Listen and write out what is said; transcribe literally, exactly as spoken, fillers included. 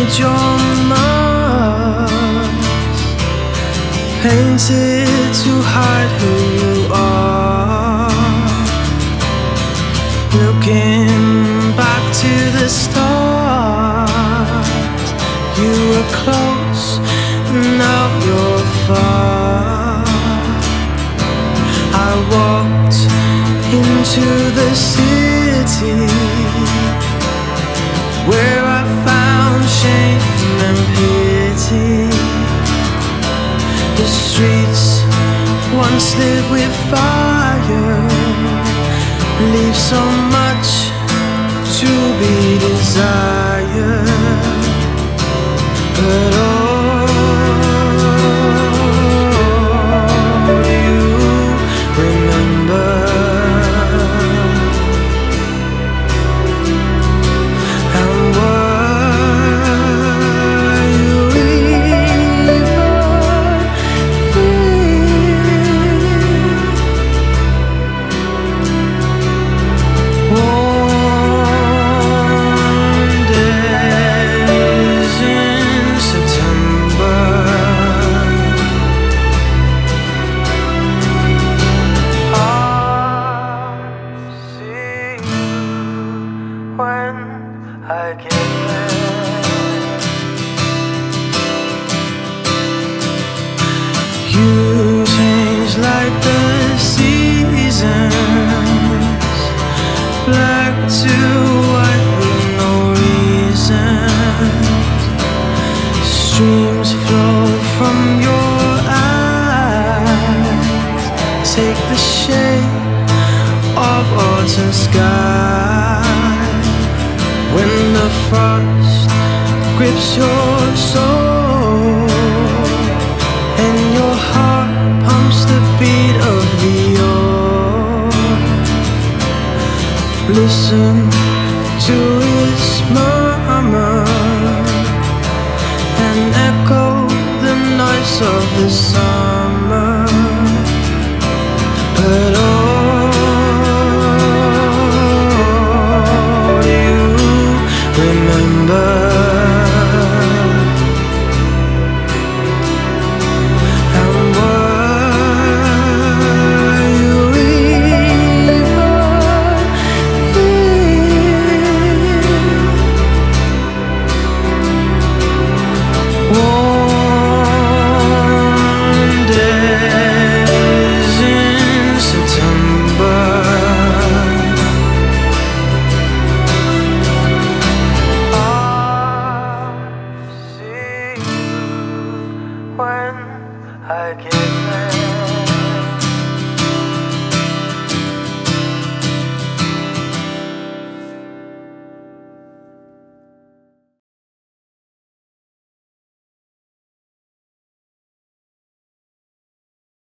read your mind, painted to hide who you are. Looking back to the start, you were close, now you're far. I walked into the city where I found shame and pity. The streets once lit with fire leave so much to be desired, but oh, do you remember? And were you even warm days in September? I'll see you when I get there. You change like the seasons, black to white with no reason. Streams flow from your eyes, take the shape of autumn sky. When the frost grips your soul and your heart pumps the beat of the old, listen to its murmur and echo the noise of the summer. But